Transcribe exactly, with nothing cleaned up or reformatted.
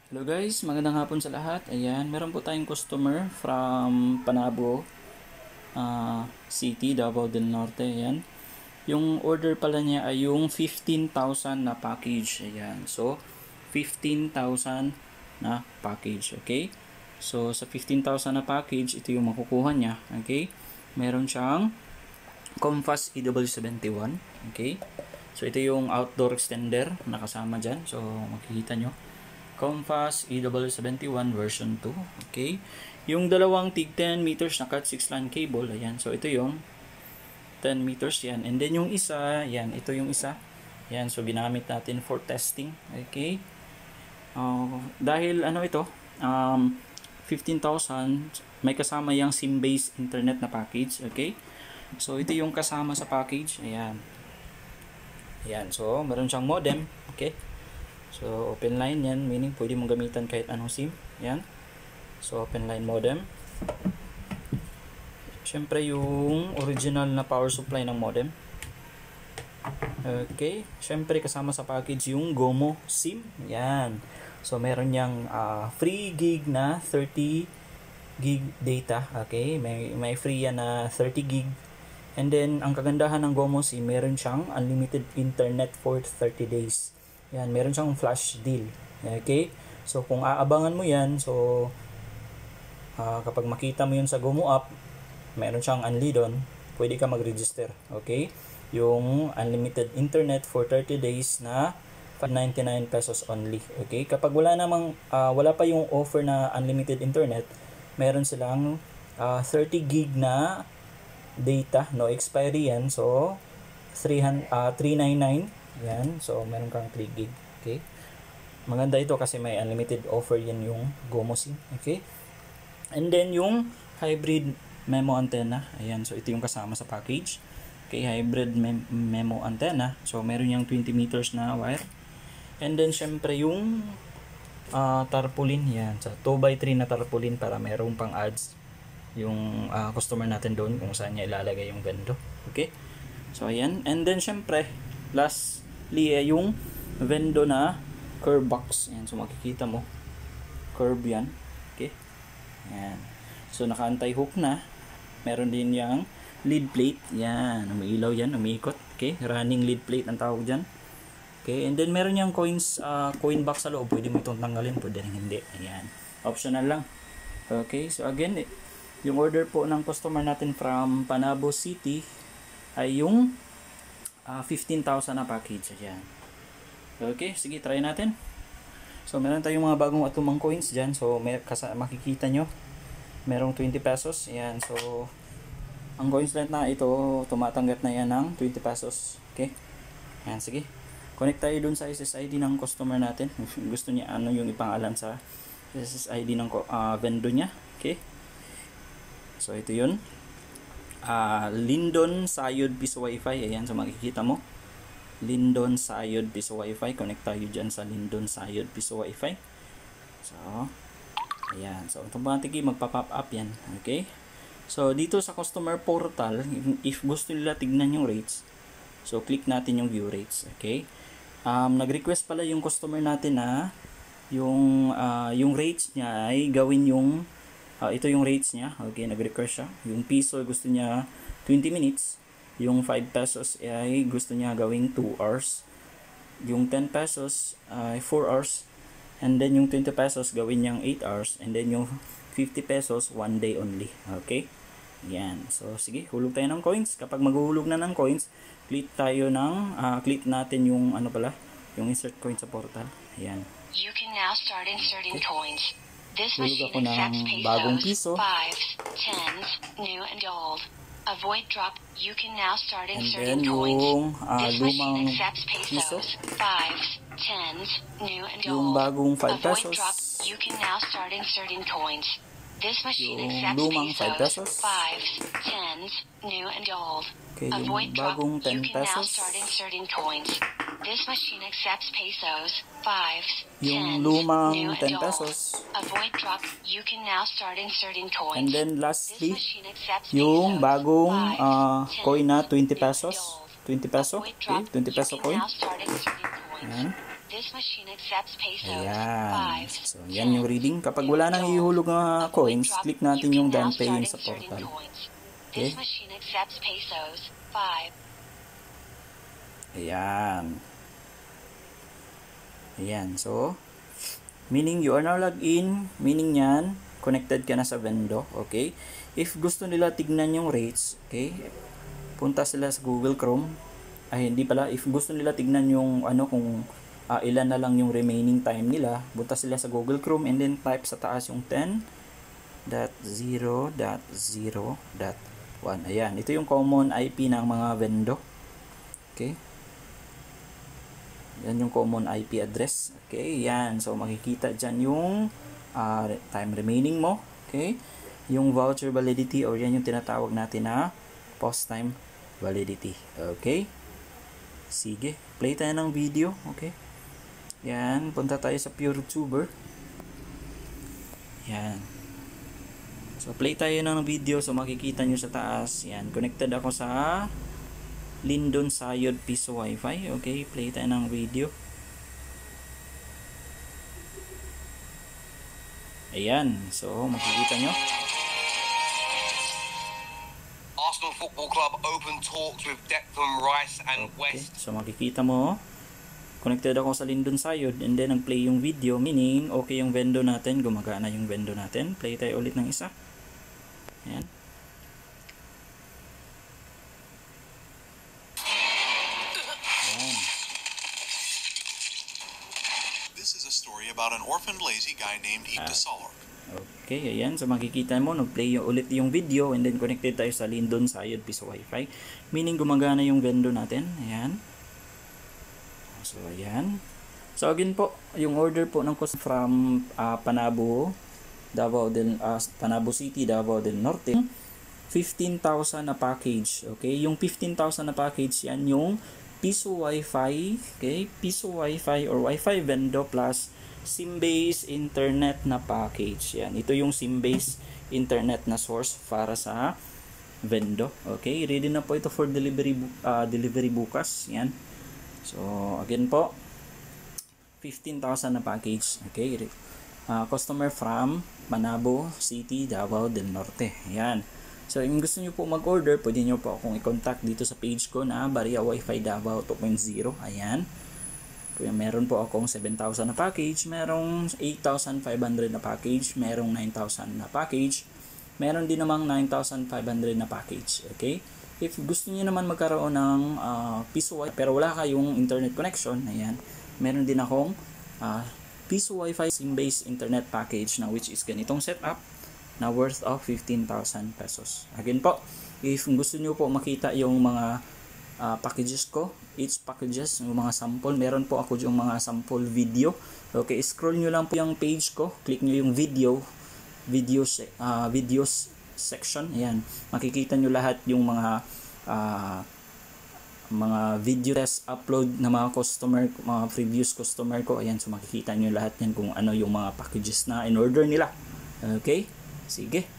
Hello guys, magandang hapon sa lahat. Ayan, meron po tayong customer from Panabo uh, City, Davao del Norte. Ayan. Yung order pala niya ay yung fifteen thousand na package. Ayan. So, fifteen thousand na package. Okay? So, sa fifteen thousand na package, ito yung makukuha niya. Okay? Meron siyang Comfast E W seventy-one. Okay? So, ito yung outdoor extender na kasama dyan. So, makikita nyo. Comfast E W seventy-one version two. Okay. Yung dalawang tig ten meters na cat six LAN cable. Ayan. So, ito yung ten meters yan. And then yung isa, yan. Ito yung isa. Yan. So, ginamit natin for testing. Okay. Uh, dahil ano ito, um, fifteen thousand, may kasama yung SIM-based internet na package. Okay. So, ito yung kasama sa package. Ayan. Ayan. So, meron siyang modem. Okay. So, open line yan, meaning pwede mong gamitan kahit anong SIM. Yan. So, open line modem. Siyempre, yung original na power supply ng modem. Okay. Siyempre, kasama sa package yung GOMO SIM. Yan. So, meron niyang uh, free gig na thirty gig data. Okay. May, may free yan na thirty gig. And then, ang kagandahan ng GOMO SIM, meron siyang unlimited internet for thirty days. Yan, meron siyang flash deal. Okay? So, kung aabangan mo yan, so, uh, kapag makita mo yun sa GOMO app, meron siyang unli doon, pwede ka mag-register. Okay? Yung unlimited internet for thirty days na five ninety-nine pesos only. Okay? Kapag wala namang, uh, wala pa yung offer na unlimited internet, meron silang uh, thirty gig na data, no expiry yan. So, three ninety-nine. Yan. So, meron kang three gig. Okay. Maganda ito kasi may unlimited offer yan yung GOMO SIM. Okay. And then, yung hybrid MeMo antenna. Ayan. So, ito yung kasama sa package. Okay. Hybrid mem MeMo antenna. So, meron yung twenty meters na wire. And then, syempre, yung uh, tarpaulin. Yan. So, two by three na tarpaulin para meron pang ads yung uh, customer natin doon kung saan niya ilalagay yung vendo. Okay. So, ayan. And then, syempre, last liya yung vendo na curve box. Ayan, so makikita mo curve yan. Okay. Ayan. So naka-anti hook na. Meron din yung lead plate. Yan, umiilaw yan, umiikot. Okay, running lead plate ang tawag dyan. Okay, and then meron yung coins, uh, coin box sa loob. Pwede mo itong tanggalin, pwede rin hindi. Ayan, optional lang. Okay, so again, yung order po ng customer natin from Panabo City ay yung Uh, fifteen thousand na package. Ayan. Okay, sige, try natin. So, meron tayong mga bagong atumang coins dyan. So, may, kasa, makikita nyo, merong twenty pesos. Ayan, so, ang coins net na ito, tumatanggap na yan ng twenty pesos. Okay. Ayan, sige. Connect tayo dun sa S S I D ng customer natin. Gusto niya ano yung ipangalan sa S S I D ng uh, vendor niya. Okay. So, ito yun. Uh, Lindon Sayod Piso Wi-Fi. Ayan, so makikita mo Lindon Sayod Piso Wi-Fi. Connect tayo dyan sa Lindon Sayod Piso Wi-Fi. So, ayan, so automatically magpa-pop up yan. Okay, so dito sa customer portal, if gusto nila tignan yung rates, so click natin yung view rates. Okay, um, nag-request pala yung customer natin na yung, uh, yung rates niya ay gawin yung Uh, ito yung rates niya. Okay, nag-request siya. Yung piso gusto niya twenty minutes. Yung five pesos ay gusto niya gawing two hours. Yung ten pesos ay four hours. And then yung twenty pesos gawin niyang eight hours. And then yung fifty pesos one day only. Okay? Yan. So, sige, hulog tayo ng coins. Kapag maghuhulog na ng coins, click tayo ng, uh, click natin yung ano pala, yung insert coin sa portal. Yan. You can now start inserting okay. coins. This Hulog machine ako ng accepts bagong pesos, piso. fives, tens, new and old. Avoid drop. You can now start And inserting then coins. yung uh, This lumang machine accepts piso. pesos, fives, tens, new and Yung old. bagong five Avoid pesos. drop. You can now start inserting coins. This machine Yung accepts lumang five pesos, pesos. fives, tens, new and old. Okay, yung Avoid drop. bagong ten You can now pesos. start inserting coins. This machine accepts pesos, fives, Yung tens, lumang new and ten old. pesos. Avoid drop. You can now start inserting coins. And then This lastly, machine accepts yung pesos, bagong fives, uh, tens, coin na twenty new and pesos. old. twenty peso. Avoid Okay, drop. twenty You peso can coin. now start inserting coins. Ayan. This machine accepts pesos. Ayan. five. So, yan yung reading. Kapag wala nang ihulog na coins, click natin yung done paying sa portal. Okay? This machine accepts pesos. five. Ayan. Ayan. So, meaning you are now logged in. Meaning yan, connected ka na sa Vendo. Okay? If gusto nila tignan yung rates, okay, punta sila sa Google Chrome. Ay, hindi pala. If gusto nila tignan yung ano, kung uh, ilan na lang yung remaining time nila, punta sila sa Google Chrome and then type sa taas yung ten dot zero dot zero dot one. Ayan. Ito yung common I P ng mga Vendo. Okay? Yan yung common I P address. Okay? Yan. So, makikita dyan yung uh, time remaining mo. Okay? Yung voucher validity or yan yung tinatawag natin na post time validity. Okay? Sige. Play tayo ng video. Okay? Yan. Punta tayo sa PureTuber. Yan. So, play tayo ng video. So, makikita nyo sa taas. Yan. Connected ako sa Lindon Sayod Piso Wi-Fi. Okay? Play tayo ng video. Ayan. So, makikita nyo. Arsenal Football Club open talks with Declan Rice and Okay. West. So, makikita mo. Connected ako sa Lindon Sayod and then nag-play yung video, meaning okay yung Vendo natin, gumagana yung Vendo natin. Play tayo ulit ng isa. Ayan. Ayan. This is a story about an orphaned lazy guy named Ita Solork. Okay, ayan. So, makikita mo, nag-play yung, ulit yung video and then connected tayo sa Lindon Sayod Piso Wi-Fi. Meaning, gumagana yung Vendo natin. Ayan. So, ayan. So, again po, yung order po ng cost from uh, Panabo, Davao del, uh, Panabo City, Davao del Norte, fifteen thousand na package. Okay? Yung fifteen thousand na package, yan yung Piso Wi-Fi, okay? Piso Wi-Fi or Wi-Fi Vendo plus SIM-based internet na package. Yan. Ito yung SIM-based internet na source para sa Vendo. Okay? Ready na po ito for delivery uh, delivery bukas. Yan. So, again po, fifteen thousand na package. Okay? Uh, customer from Panabo City, Davao del Norte. Yan. So, kung gusto nyo po mag-order, pwede nyo po akong i-contact dito sa page ko na Barya Wi-Fi Davao two point oh. Ayan. Kaya meron po akong seven thousand na package, merong eight thousand five hundred na package, merong nine thousand na package, meron din namang nine thousand five hundred na package. Okay? If gusto niyo naman magkaroon ng uh, Piso Wi-Fi pero wala kayong internet connection, ayan, meron din akong uh, Piso Wi-Fi SIM-based internet package na which is ganitong setup na worth of fifteen thousand pesos. Again po, if gusto niyo po makita yung mga uh, packages ko, each packages, yung mga sample, meron po ako yung mga sample video. Okay, scroll nyo lang po yung page ko, click nyo yung video, videos, uh, videos section, ayan, makikita nyo lahat yung mga uh, mga video test upload na mga customer, mga previous customer ko, ayan, so makikita nyo lahat yan kung ano yung mga packages na in order nila. Okay, sige.